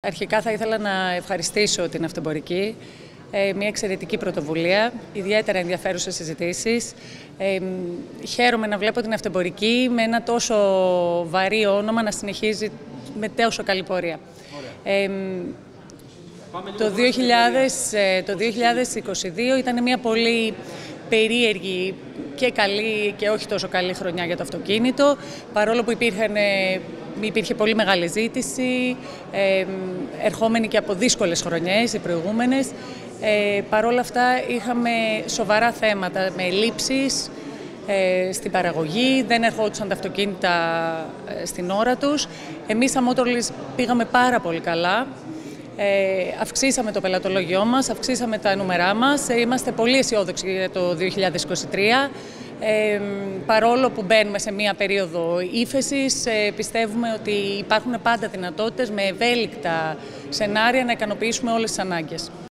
Αρχικά θα ήθελα να ευχαριστήσω την Αυτεμπορική, μια εξαιρετική πρωτοβουλία, ιδιαίτερα ενδιαφέρουσες συζητήσεις. Χαίρομαι να βλέπω την Αυτεμπορική με ένα τόσο βαρύ όνομα να συνεχίζει με τόσο καλή πορεία. Το 2022 ήταν μια πολύ περίεργη και καλή και όχι τόσο καλή χρονιά για το αυτοκίνητο, παρόλο που υπήρχε πολύ μεγάλη ζήτηση, ερχόμενη και από δύσκολες χρονιές, οι προηγούμενες. Παρόλα αυτά είχαμε σοβαρά θέματα με ελλείψεις στην παραγωγή, δεν ερχόντουσαν τα αυτοκίνητα στην ώρα τους. Εμείς σαν Motorlist πήγαμε πάρα πολύ καλά. Αυξήσαμε το πελατολόγιό μας, αυξήσαμε τα νούμερά μας, είμαστε πολύ αισιόδοξοι για το 2023. Παρόλο που μπαίνουμε σε μία περίοδο ύφεσης, πιστεύουμε ότι υπάρχουν πάντα δυνατότητες με ευέλικτα σενάρια να ικανοποιήσουμε όλες τις ανάγκες.